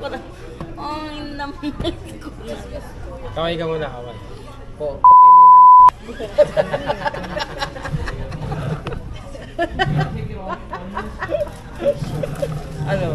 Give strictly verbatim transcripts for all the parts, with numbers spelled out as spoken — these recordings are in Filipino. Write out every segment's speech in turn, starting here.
parang, ay, namit ko. Kaway ka muna, kaway. Po, okay nila. Ano?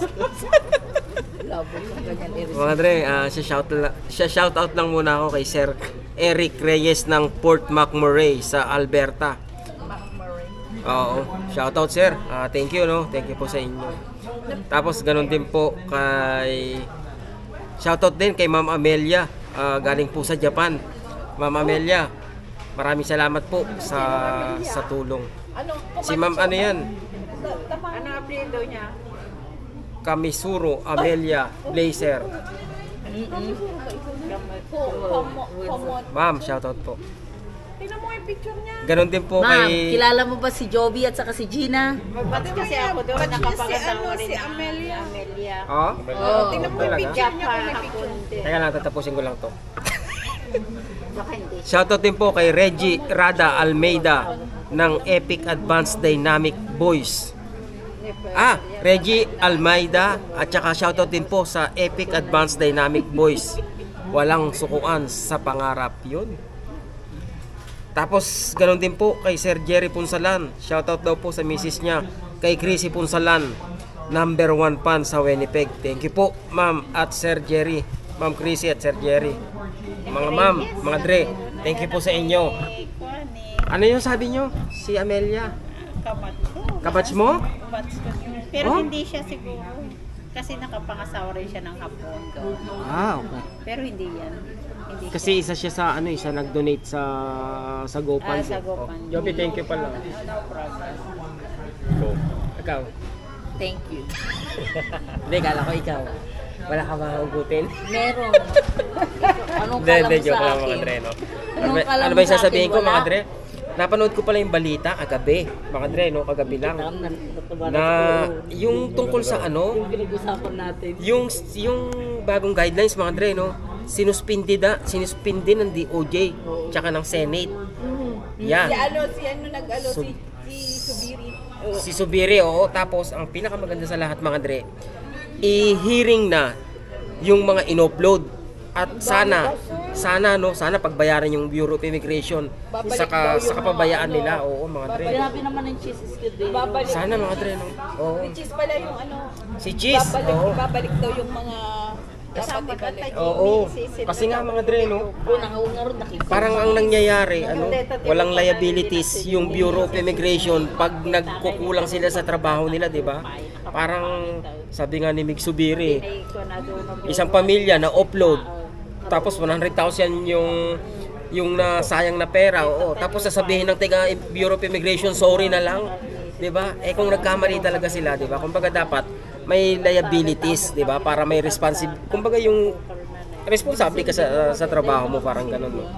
Mga Dre, uh, shout, shout out lang muna ako kay Sir Eric Reyes ng Port McMurray sa Alberta. Oo, shout out sir. Uh, thank you no. Thank you po sa inyo. Tapos ganun din po kay shout out din kay Ma'am Amelia, uh, galing po sa Japan. Ma'am Amelia, maraming salamat po sa sa tulong. Si Ma'am ano yan? Ano apelyido niya? Kamisuro Amelia Blazer. Ma'am, shoutout po. Tingnan mo yung picture niya. Ganon din po Ma'am, kay... kilala mo ba si Joby at saka si Gina? Pati kasi ako doon, nakapangasawa rin si na Amelia. Amelia. Oh? Oo. Tingnan mo yung picture niya kung may picture. Teka lang, tatapusin ko lang to. Shoutout din po kay Reggie Rada Almeida ng Epic Advanced Dynamic Boys. Ah, Reggie Almeida at saka shoutout din po sa Epic Advanced Dynamic Boys. Walang sukuan sa pangarap yun. Tapos ganoon din po kay Sir Jerry Punsalan. Shoutout daw po sa misis niya kay Chrissy Punsalan, number one fan sa Winnipeg. Thank you po ma'am at Sir Jerry, ma'am Chrissy at Sir Jerry. Mga ma'am, mga Dre, thank you po sa inyo. Ano yung sabi nyo? Si Amelia? Kabatch ko. Kabatch mo? Kabatch ko yun. Pero Oh? hindi siya siguro. Kasi nakapangasawa rin siya ng hapon doon. Ah, okay. Pero hindi yan. Hindi Kasi isa siya sa ano, isa nag-donate sa sa GoFund. Ah, sa GoFund. Joby, thank you pala. No problem. Go. Ikaw? Thank you. Hindi, kala ko ikaw. Wala ka mahugutin? Meron. Anong Hindi, kala hindi, mo joke sa lang akin? mga Dre, no? Ano Anong ba, kala ano mo ba yung sa sasabihin akin? ko mga Wala. Dre? Napanood ko pala yung balita kagabi, mga Dre, no? Kagabi lang. Na yung tungkol sa ano, Yung pinag-usapan natin. yung yung bagong guidelines mga Dre, no? Sinuspindi da, sinuspindi ng D O J tsaka ng Senate. Yan. Si ano, si ano nag-ano, Sub- si, si Subiri. Si Subiri, oo. Tapos, ang pinakamaganda sa lahat mga Dre, i-hearing na yung mga in-upload. At sana, sana no, sana pagbayaran yung Bureau of Immigration Babalik sa, daw yung sa mga kapabayaan ano, nila. Oo, mga Dre. Grabe naman ang cheese ko din. Babalik. Sana mga Dre, no? Oo. Which is pala yung ano, Si Cheese, babalik, oo. babalik daw yung mga dapat ibalik. Oo. Kasi nga mga Dre, no? Unang una rin nakita. Parang ang nangyayari, ano, walang liabilities yung Bureau of Immigration pag nagkukulang sila sa trabaho nila, di ba? Parang sabi nga ni Mig Subiri, isang pamilya na upload tapos one hundred thousand yung yung nasayang na pera, oo. Tapos sasabihin ng taga Bureau of Immigration, sorry na lang, di ba? Eh kung nagkamali talaga sila, di ba? Kumbaga dapat may liabilities, di ba? Para may responsive, kumbaga yung responsable ka sa, sa trabaho mo, parang ganun, no?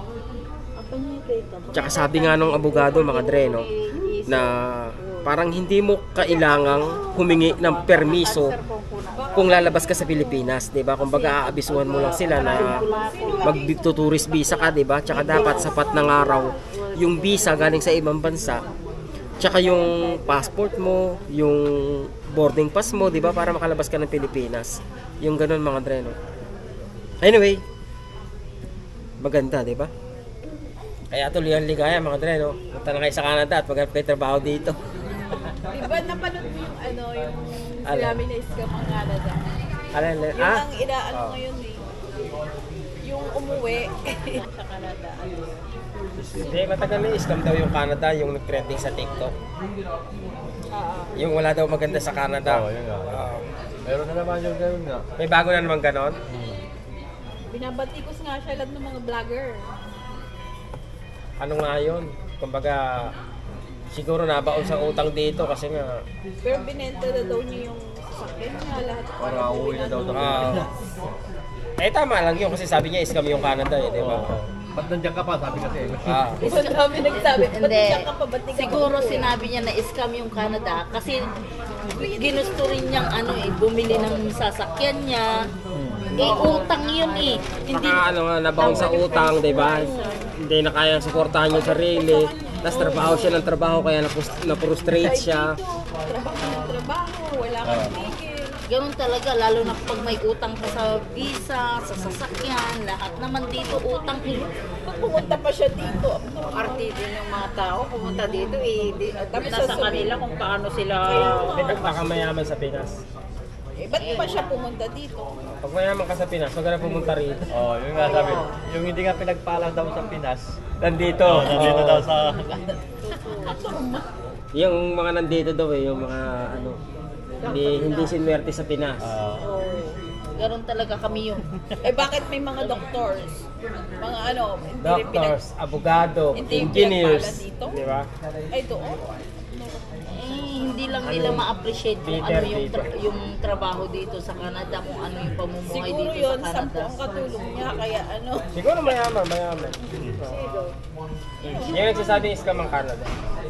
Tsaka sabi nga nung abogado, mga Dre, no, na parang hindi mo kailangang humingi ng permiso kung lalabas ka sa Pilipinas, 'di ba? Kumbaga aabisuhan mo lang sila na mag-tourist visa ka, 'di ba? Tsaka dapat sapat ng araw yung visa galing sa ibang bansa. Tsaka yung passport mo, yung boarding pass mo, 'di ba? Para makalabas ka ng Pilipinas. Yung ganun mga Dre, no? Anyway, maganda, 'di ba? Kaya tuloy ang ligaya mga Dre, no? Punta na kayo sa Canada at maghanap kayo trabaho dito. Diba napanood mo yung ano, yung Alin? sinabi na iskam ang Canada? Alin, alin? Yung Ah? ang inaano Oh. ngayon eh. Yung umuwi. Sa Canada. Hindi, matagal na scam daw yung Canada, yung nag-trending sa TikTok. Oo. Yung wala daw maganda sa Canada. Oo, yun nga. Oo. Meron na naman yung gano'n nga. May bago na naman ganon. Binabatikos nga siya lahat ng mga vlogger. Ano nga yun? Kumbaga, siguro nabaon sa utang dito kasi nga Pero binenta na daw niya yung sasakyan niya, lahat. Para uuwi na daw ito. ah, eh tama lang yun kasi sabi niya scam yung Canada eh, di ba? Ba't nandiyan ka pa? Sabi kasi. Ah. Isa kami nagsabi, ba't Hindi. siya ka pa, ba't di ka Siguro pa umuwi? sinabi niya na scam yung Canada kasi ginusto rin niyang ano eh, bumili ng sasakyan niya. Eh, utang yun eh. Hindi, Baka ano nga, nabaon sa utang, di ba? Hindi na kaya suportahan yung sarili. Tapos trabaho siya ng trabaho kaya napus- na-frustrate siya. Trabaho ng trabaho, wala kang tigil. Ganun talaga, lalo na pag may utang ka sa visa, sa sasakyan, lahat naman dito utang. Pag pumunta pa siya dito, Arti din yung mga tao pumunta dito eh. Di, Tapos nasa sasabihin- kanila kung paano sila. Baka mayaman sa Pinas. eh, ba't pa siya pumunta dito? Pag mayaman ka sa Pinas, huwag ka na pumunta rito. Oh, yun nga sabi. Yung hindi nga pinagpalang daw sa Pinas. Nandito. Oh, nandito Oo. daw sa... Yung mga nandito daw eh, yung mga ano, hindi, hindi sinwerte sa Pinas. Ah. Oh, ganun talaga kami yun. Eh, bakit may mga doctors? Mga ano, hindi rin Doctors, abogado, Hindi yung engineers. pinagpala dito? Di ba? pinag- Ay, doon. Eh, hindi lang nila ma-appreciate kung Peter ano yung, dito. tra- yung trabaho dito sa Canada, kung ano yung pamumuhay Siguro dito yun, sa sampu Canada. ang katulong niya, kaya ano. Siguro mayaman, mayaman. Yung nagsasabing scam ang Canada.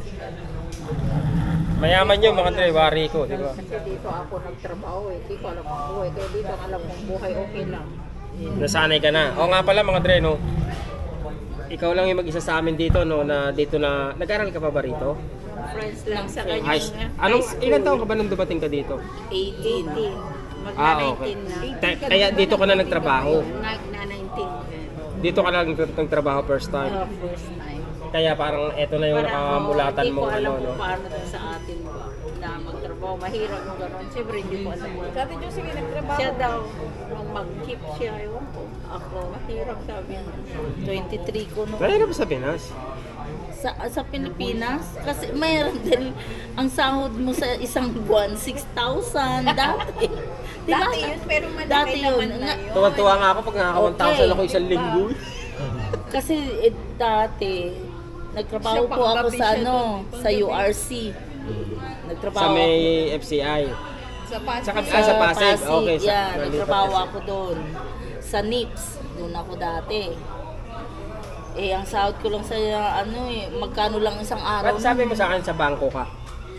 Mayaman yun mga Dre, wari ko, di ba? Kasi dito ako nagtrabaho eh. Hindi ko alam ang buhay. Kaya dito ang alam kong buhay okay lang. Nasanay ka na. O nga pala mga Dre, no? Ikaw lang yung mag-isa sa amin dito, no? Na dito na, nag-aral ka pa ba rito? Friends lang sa kanyang High, anong, ilan taon ka ba nung dumating ka dito? eighteen. eighteen. Magna Ah, okay. nineteen na. Ta- Kaya dito ka na nagtrabaho. Na, na nineteen. Dito ka na nag- nagtrabaho first time. Uh, first time. Kaya parang eto na yung Parang, nakamulatan hindi mo, ko alam ano, kung no? paano din sa atin ba na magtrabaho. Mahirap mo gano'n. Siyempre hindi ko alam. Sabi niyo, sige, nagtrabaho. Siya daw, nung mag-keep siya, ewan ko. Ako, mahirap sabi niya. twenty-three ko no. Kaya na ba sa Pinas? Sa, sa Pilipinas, kasi mayroon din ang sahod mo sa isang buwan, six thousand dati. Diba? Dati yun, pero malaki Dati naman yun. na Nga- yun. Tuwan-tuwa nga ako pag nakaka one thousand Okay. ako isang linggo. Kasi eh, dati, nagtrabaho Siya po ako panggabi sa siya ano, doon, sa U R C. Nagtrabaho Sa may ako. F C I. Sa Pasig. Sa Ah, sa Pasig. Okay, sa- yeah, nalipat nagtrabaho ka sa- ako doon. Sa N I P S, doon ako dati. Eh, ang sahod ko lang sa ano eh, magkano lang isang araw. Ba't sabi mo sa akin sa bangko ka?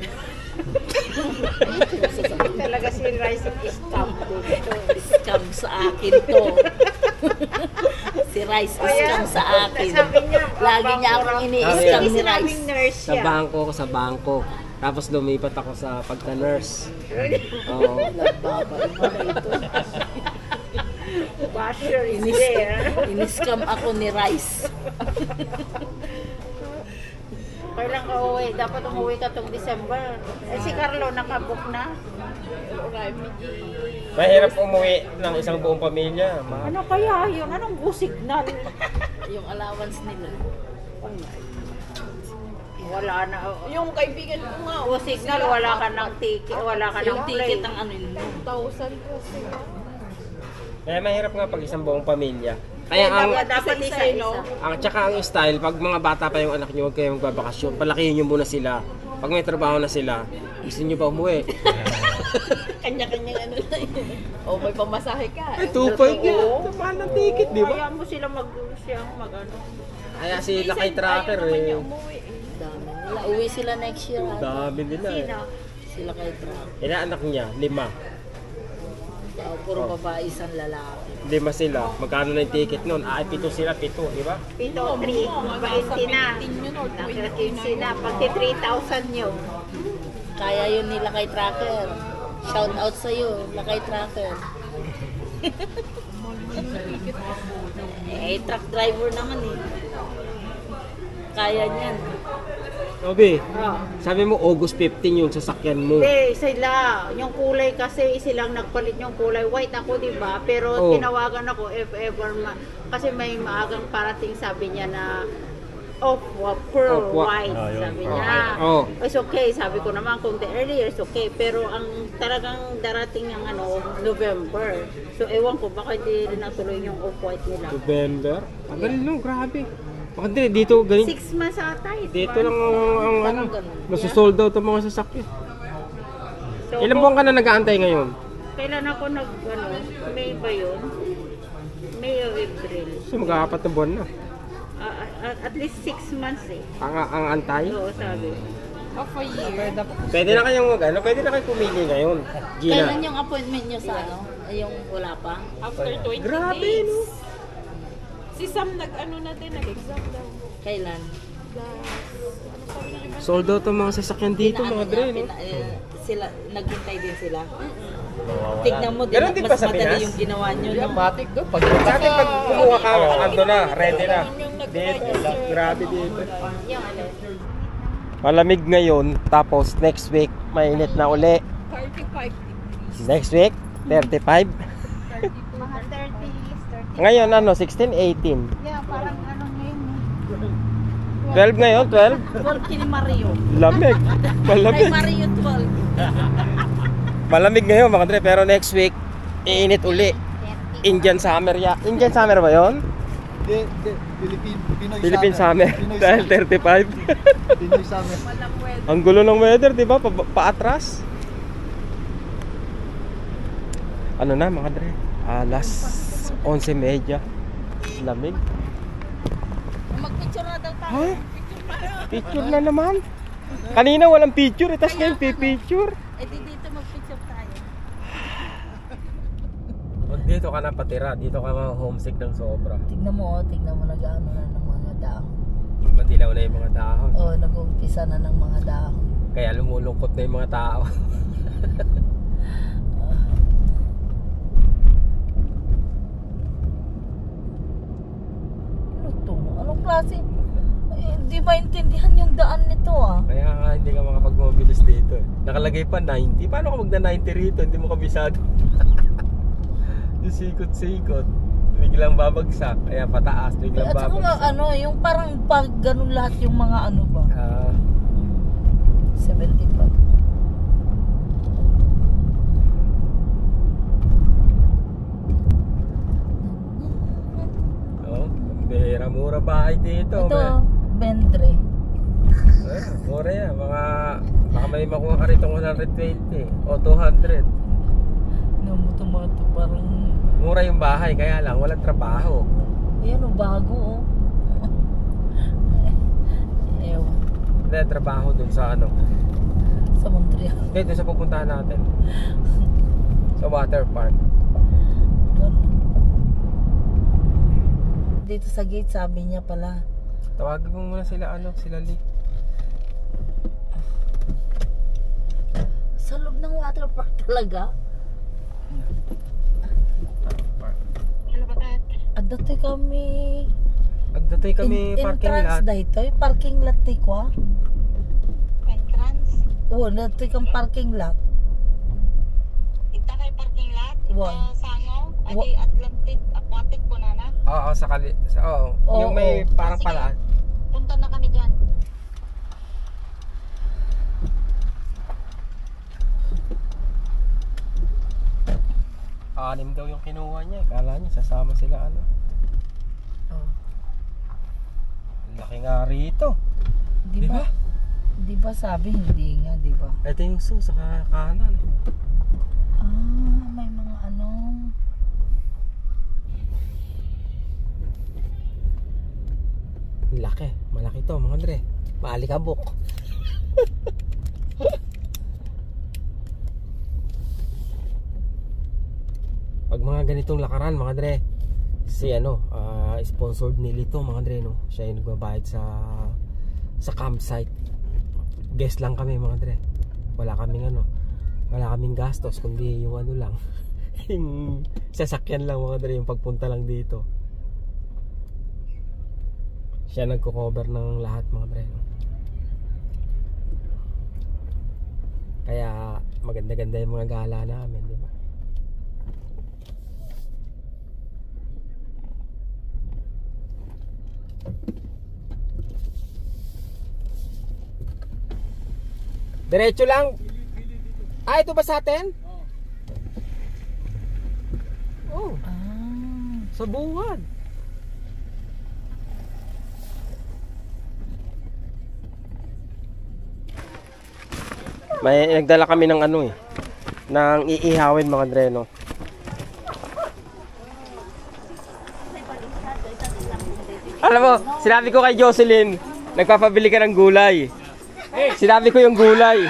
Talaga si Rice scam dito. Scam sa akin to. Si Rice Oh, yeah. scam sa akin. Sabi niya, Lagi niya akong bangko ini-scam Sabi- ni sinabing Rice. nurse Sa siya. bangko ko, sa bangko. Tapos lumipat ako sa pagka-nurse. Oo. Baba, iba na ito. Basher is there. Ini-scam ako ni Rice. Kailan ka uwi? Dapat umuwi ka tong December. Eh, si Carlo nakabook na. Mahirap umuwi ng isang buong pamilya. Ma- Ano kaya yun? Anong go signal? Yung allowance nila. Wala na. Yung kaibigan ko nga, Go signal, wala ka ng ticket, wala ka ng Yung ticket plane. ang ano yun. one thousand kasi. Kaya mahirap nga pag isang buong pamilya. Kaya ang, Dapat, dapat isa-isa, isa-isa. no? ang tsaka ang style, pag mga bata pa yung anak nyo, huwag kayong magbabakasyon. Palakihin nyo muna sila. Pag may trabaho na sila, gusto nyo pa umuwi. Kanya-kanyang ano na yun. O, may pamasahe ka. Eh, two point nga. Mahal ng ticket, di ba? Kaya mo sila mag, siyang mag ano. Kaya sila kay tracker Ayaw naman eh. niya umuwi eh. Dami nila. Uwi sila next year. Ang ata. dami nila eh. Sino? Sila kay Trump. Ilan anak niya? Lima. Uh, puro babae, isang lalaki. Lima sila. Magkano na yung ticket nun? Ah, pito sila, pito, di ba? Pito, three, twenty na. Nasa quince na. Pagti three thousand yun. Kaya yun nila kay Tracker. Shout out sa'yo, nila kay Tracker. eh, truck driver naman eh. Kaya niyan. Obi, Oh. sabi mo August fifteen yung sasakyan mo. Hindi, sila. Yung kulay kasi silang nagpalit yung kulay. White ako, di ba? Pero Oh. tinawagan ako if ever ma- kasi may maagang parating sabi niya na off wa- pearl Off wa- white, Ah, yun. sabi Oh. niya. Oh. It's okay, sabi ko naman kung the earlier it's okay. Pero ang talagang darating ng ano, November. So ewan ko, baka hindi rin natuloy yung off-white nila. November? Tagal no, grabe. Baka di, dito ganito. Six months ata. it's Dito one. lang ang, ang ano, Parang ganun. nasusold out ang mga sasakyan. So, Ilan buwan ka na nag-aantay ngayon? kailan ako nag, ano, May ba yun? May o April. So mag-aapat na buwan na. Ah, ah, at least six months eh. Ang, ang antay. Oo, sabi. Half a year. Pwede na kayong mag, ano, pwede na kayo pumili ngayon. Kailan Gina. yung appointment niyo sa ano? Ay, yung wala pa? After twenty Grabe, days. no? Si Sam nag-ano na din, nag-exam daw. Kailan? Last, ano sabi niya? Sold out ang mga sasakyan dito, Pinaano mga niya, dre, no? pina- eh, sila, naghintay din sila. Mm-mm. Mawawala. Tignan mo, din, Ganun din ba mas sa madali Pinas? yung ginawa nyo. Hindi, No? matik doon. Pag Sa atin pag kumuha ka, Oo. ando na, ready na. Dito, grabe dito. Malamig ngayon, tapos next week, mainit na uli. thirty-five. Next week, thirty-five. Mga thirty, thirty. Ngayon, ano, sixteen, eighteen. Yeah, parang ano ngayon. twelve ngayon, twelve. twelve kini Mario. Lamig. Kay Malamig. Mario twelve. Malamig ngayon, mga Dre, pero next week, iinit uli. Indian summer ya. Indian summer ba yon? Hindi, hindi. Philippine, Pinoy Philippine summer. Pinoy Dahil summer. thirty-five. Pinoy summer. Ang gulo ng weather, di ba? Pa paatras. Ano na, mga Dre? Alas onse media. Lamig. Magpicture na daw tayo. Ha? Picture na naman. Kanina walang picture, eh, tas ngayon picture. Eh di dito magpicture tayo. Pag dito ka na patira, dito ka mga homesick ng sobra. Tignan mo, oh, tignan mo nag-ano na ng mga dahon. Madilaw na yung mga dahon. Oh, nag-uumpisa na ng mga dahon. Kaya lumulungkot na yung mga tao. Ano to? Anong klase? Eh, di ba intindihan yung daan nito ah? Kaya nga hindi ka makapagmobilis dito. eh. Nakalagay pa ninety. Paano ka magna ninety rito? Hindi mo kabisado. Yung sikot-sikot. Biglang babagsak. Kaya pataas. Biglang At saka nga, babagsak. ano, yung parang pag ganun lahat yung mga ano ba? Ah, seventy-five. oh, bihira mura bahay dito. Ito, may- Bendre. Eh, mura yan. Mga, baka may makuha ka rito one twenty o two hundred. Namutumato parang, Mura yung bahay, kaya lang walang trabaho. yan o, bago oh. Ewan, Hindi, trabaho dun sa ano. sa Montreal. Hindi, dun sa pupuntahan natin. Sa water park. Ganun. Dito sa gate, sabi niya pala, Tawagin mo muna sila, ano, sila Lee. sa loob ng water park talaga. At dati kami Nagdatoy kami in, parking entrance lot. dahito, parking lot ti kwa. Entrance. Oo, dati kang parking lot. Ita kay parking lot. Wan. Sango. Wa- Adi Atlantic Aquatic po na na. Oo, sa kali, sa, oo. Oo, yung may oo. parang Sige. pala. Punta na kami dyan. Anim daw yung kinuha niya. Kala niya sasama sila, ano. Oh. Laki nga rito. Di Di ba? ba? Di ba sabi hindi nga, di ba? Ito yung su sa kanan. Ah, may mga ano. Laki. Malaki to, mga Dre. Maalikabok. Pag mga ganitong lakaran, mga Dre, si ano, ah, sponsored ni Lito, mga Dre, no? Siya yung nagbabayad sa sa campsite. Guest lang kami, mga Dre. Wala kaming ano, wala kaming gastos, kundi yung ano lang, yung sasakyan lang, mga Dre, yung pagpunta lang dito. Siya nagko-cover ng lahat, mga Dre. Kaya maganda-ganda yung mga gala namin, di ba? Diretso lang. Ah, ito ba sa atin? Oh, Ah, sa buwan. May nagdala kami ng ano eh, ng iihawin, mga dreno. Alam mo, sinabi ko kay Jocelyn, nagpapabili ka ng gulay. Sinabi ko yung gulay.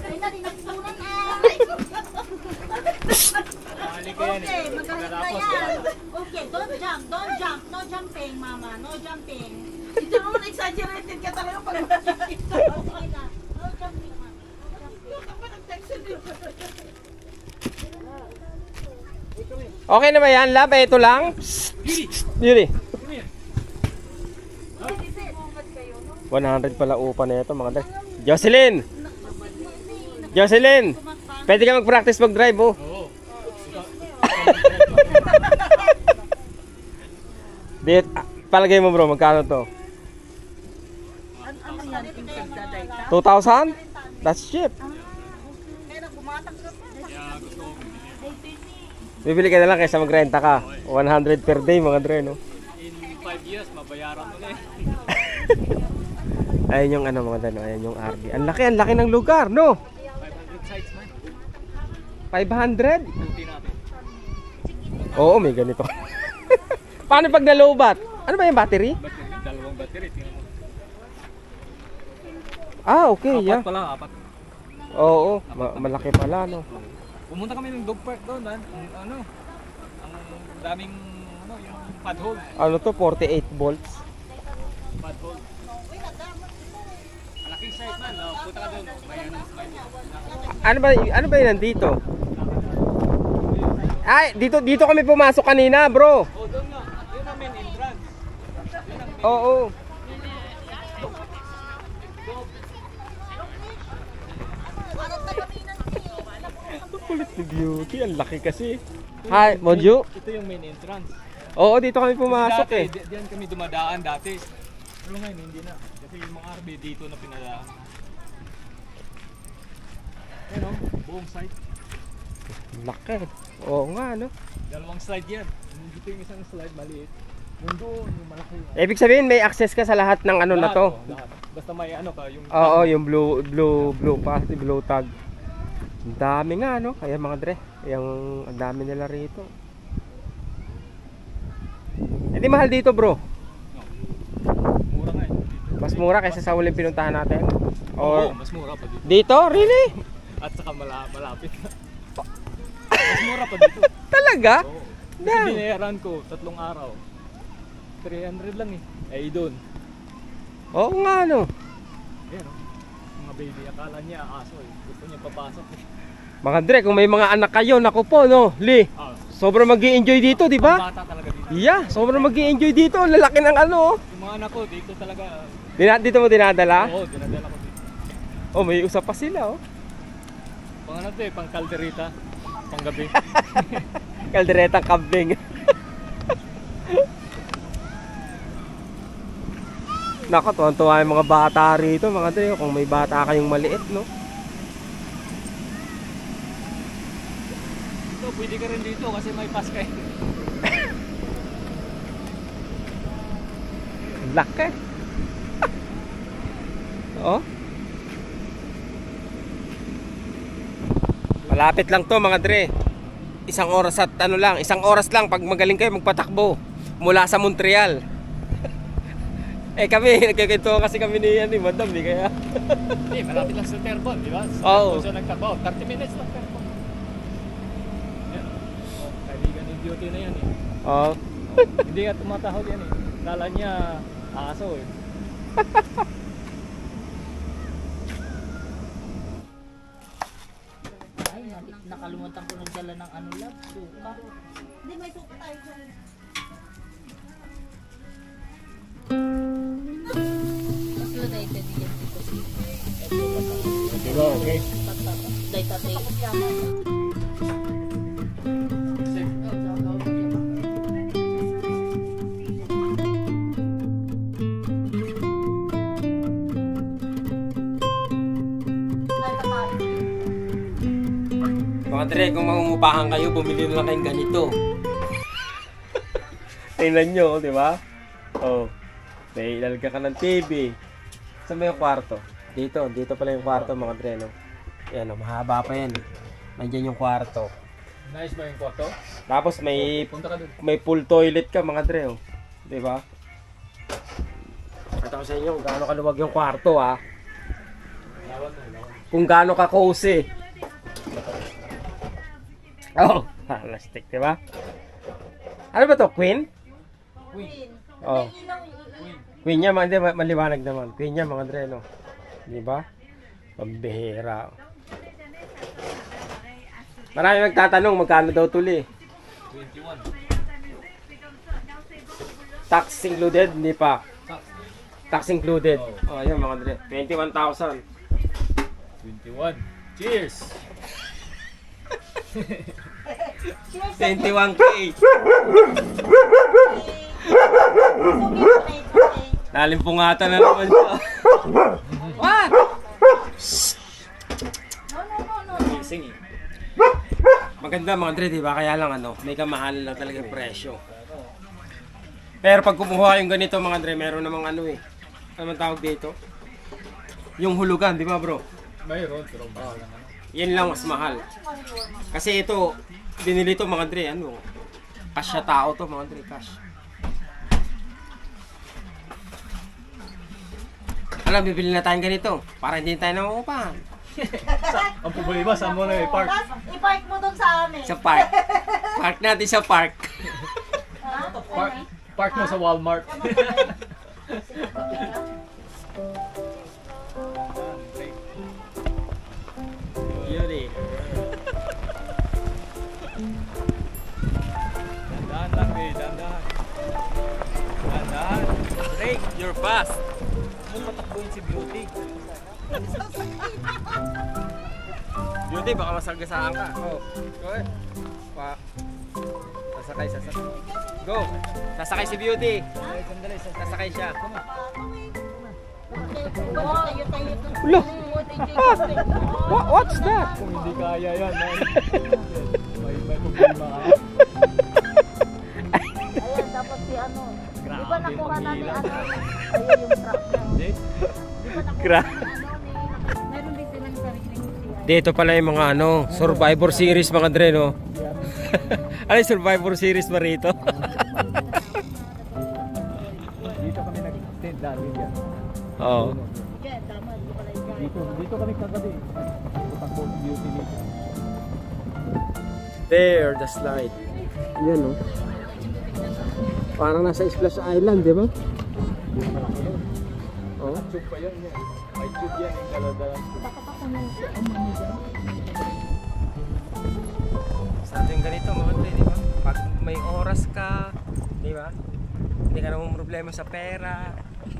Okay, magaling na yan. Okay, don't jump, don't jump. No jumping, mama. No jumping. Ito naman, exaggerated ka talaga pag makikita. Okay na. No jumping, mama. No jumping. Okay na ba yan, lab? Ito lang? Yuri. one hundred pala upa na ito, mga dre. Jocelyn! Jocelyn! Pwede ka mag-practice mag-drive, oh. Oo. Dit, palagay mo bro, magkano to? two thousand? That's cheap. Bibili ka na lang kaysa magrenta ka. one hundred per day, mga dre, no? In five years, mabayaran mo na eh. Ayan yung ano, mga dre, no? Ayan yung R V. Ang laki, ang laki ng lugar, no? five hundred sites man. five hundred? Kunti natin. Oo, may ganito. Paano pag nalobat? Ano ba yung battery? Battery, dalawang battery. Tingnan mo. Ah, okay, Apat yeah. pa lang, apat. Oo, ma- malaki pala, no? Pumunta kami ng dog park doon, man. Ang, ano, ang daming, ano, yung pad hole. Ano to, forty-eight volts? Pad hole. Malaking site man, no? Punta ka doon. May ano, may Ano ba, ano ba yun nandito? Ay, dito, dito kami pumasok kanina, bro. Oh, doon nga. Yun ang main entrance. Oo. Kulit ni Beauty, ang laki kasi. Hi, Monju. Ito yung main entrance. Oo, dito kami pumasok dati, eh. di- diyan kami dumadaan dati. Pero ngayon, hindi na. Kasi yung mga R V dito na pinadaan. Ano? Buong site. Laki. Oo nga, no? Dalawang slide yan. Dito yung isang slide maliit. Yung doon, yung malaki. Ibig sabihin, may access ka sa lahat ng ano na Lahat, to. oh, lahat. Basta may ano ka, yung... Oo, yung blue, blue, blue pass, blue tag. Ang dami nga, no? Kaya mga dre, yung ang dami nila rito. Hindi mahal dito, bro. Mura nga eh. Mas mura kaysa sa huling pinuntahan natin. Oo, Or mas mura pa dito. dito, really? At saka mala malapit na. Mas mura pa dito. Talaga? Oo. Kasi Damn. binayaran ko, tatlong araw. three hundred lang eh. Ay doon. Oo nga, no? Ayan oh. Mga baby, akala niya aso eh. Gusto niya papasok eh. Mga dre, kung may mga anak kayo, naku po, no? Li, Ah, sobrang mag-i-enjoy dito, di ba? bata talaga dito. Yeah, sobrang mag-i-enjoy dito. Ang lalaki ng ano, oh. Yung mga anak ko, dito talaga. Dina- dito mo dinadala? Oo, dinadala ko dito. Oh, may usap pa sila, oh. Pang ano to eh, pang kalderita. Pang gabi. Kalderetang kambing. Nako, tuwan-tuwa yung mga bata rito, mga dre. Kung may bata kayong maliit, no? So, pwede ka rin dito kasi may pass ka eh. Laki. Oh. Malapit lang to, mga dre. Isang oras at ano lang, isang oras lang pag magaling kayo magpatakbo mula sa Montreal. Eh kami, nagkikintuhan kasi kami ni, ni Madam, di kaya? Eh, malapit lang sa Terrebonne, di ba? Oo. Kung siya nagtakbo, thirty minutes lang Terrebonne. Yan. Oh, kaibigan ni Beauty na yan eh. Oh. Hindi nga tumatahol yan eh. Kala niya aso eh. Ay, nak- nakalimutan ko nagdala ng ano lang, suka. Hindi, may suka tayo dyan. Mas united yan dito si Diba, okay? Dahil tatay. Mga dre, kung mangungupahan kayo, bumili na lang kayong ganito. Tingnan nyo, di ba? Oh, may ilalagyan ka ng T V. Saan ba yung kwarto? Dito, dito pala yung kwarto, mga dre, no? Yan, oh, mahaba pa yan. Nandiyan yung kwarto. Nice ba yung kwarto? Tapos may Punta ka dun. may pool toilet ka, mga dre, oh. Di ba? Ito ko sa inyo kung gaano kaluwag yung kwarto, ha? Lawan mo, lawan. Kung gaano ka cozy. Oh, plastic, di ba? Ano ba to, Queen? Queen. Oh. Queen. Queen niya, hindi, ma- maliwanag naman. Queen niya, mga dre, no? Di ba? Pambihira. Marami magtatanong, magkano daw tuli? twenty-one. Tax included? Hindi pa. Tax included. Oh, yun mga Andre. twenty-one thousand. twenty-one. Cheers! twenty-one K. Nalimpungatan na naman siya. What? Amazing eh. Maganda mga Andre, diba? Kaya lang ano, may kamahalan lang talaga yung presyo. Pero pag kumuha yung ganito mga Andre, meron namang ano eh. Ano man tawag dito? Yung hulugan, di ba bro? Mayroon, pero mahal lang ano. Yan lang mas mahal. Kasi ito, binili to mga Andre, ano? Cash na tao to mga Andre, cash. Alam, bibili na tayong ganito para hindi tayo nangungupahan. Ang problema, saan mo na may park? Tapos, i-park mo doon sa amin. Sa park. Park natin sa park. Park, park mo sa Walmart. Yun eh. Dandahan lang eh, dandahan. Dandahan. Break. You're fast. Ano patakbuhin si Beauty? Beauty, baka masagasaan ka. Oh. Go eh. Pa. Sasakay, sasakay. Go. Sasakay si Beauty. Sandali, sandali. Sasakay siya. Ulo! What, what's that? Kung hindi kaya yan, man. may, may problema ka. Ayan, dapat si ano. Di ba Grabe, nakuha na ni pagila. ano? Ayun yung truck niya. Hindi? Di ba nakuha Gra- na ni ano ni... Meron din silang sariling siya. Dito pala yung mga ano, Survivor Series mga Andre, no? Ano yung Survivor Series ba rito? Dito kami nag-tent dati yan. Oo. Yeah, tama. Di pala yung Dito, dito kami kagabi. Patakbo si Beauty dito. There, the slide. Yan, no? Parang nasa Splash Island, di ba? Oo. Tube pa yan yan. May tube yan yung daladalan. Sa atin ganito mga Andre, di ba? Pag may oras ka, di ba? Hindi ka naman problema sa pera.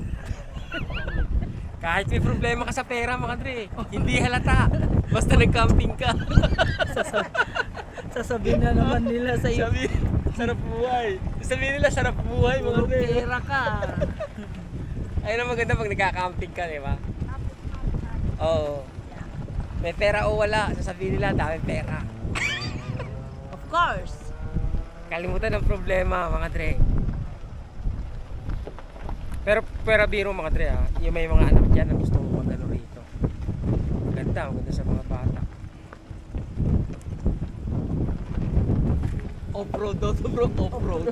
Kahit may problema ka sa pera mga Andre, hindi halata. Basta nag-camping ka. Sasabihin na naman nila sa iyo. Sabi, sarap buhay. Sabihin nila sarap buhay mga Andre. Pera ka. Ayun ang maganda pag nagka-camping ka, di ba? Oo. May pera o wala, sasabihin nila dami pera. Of course. Kalimutan ang problema mga Dre. Pero pero biro mga Dre ha, yung may mga anak dyan na gusto mo mag-ano rito. Ganda, maganda sa mga bata. Off-road daw to bro, off-road.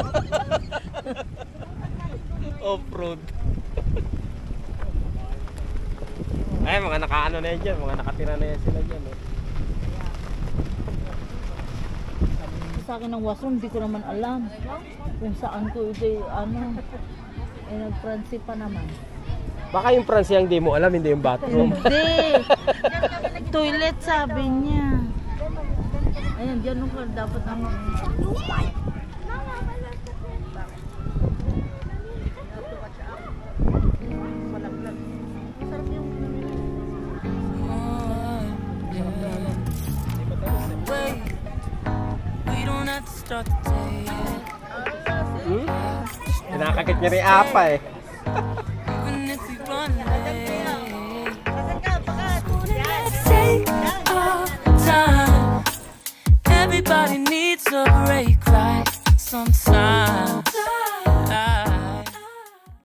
Off-road. Ay, mga nakaano na yan dyan, mga nakatira na yan sila dyan. Eh. Sa akin ng washroom, hindi ko naman alam kung saan ko ito ano. Eh, nag-Franci pa naman. Baka yung Francie ang di mo alam, hindi yung bathroom. Hindi. Toilet sabi niya. Ayan, dyan nung dapat ang... Hmm? Kinakakit niya rin apa eh. Saan ka? Baka. Yan.